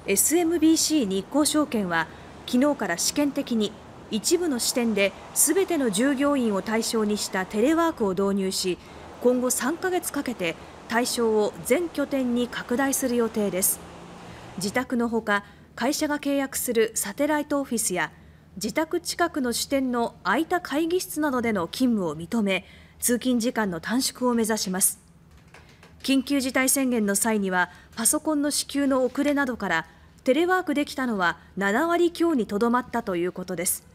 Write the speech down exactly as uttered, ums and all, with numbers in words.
エスエムビーシー 日興証券は昨日から試験的に一部の支店で全ての従業員を対象にしたテレワークを導入し、今後さんかげつかけて対象を全拠点に拡大する予定です。自宅のほか、会社が契約するサテライトオフィスや自宅近くの支店の空いた会議室などでの勤務を認め、通勤時間の短縮を目指します。緊急事態宣言の際にはパソコンの支給の遅れなどからテレワークできたのはななわり強にとどまったということです。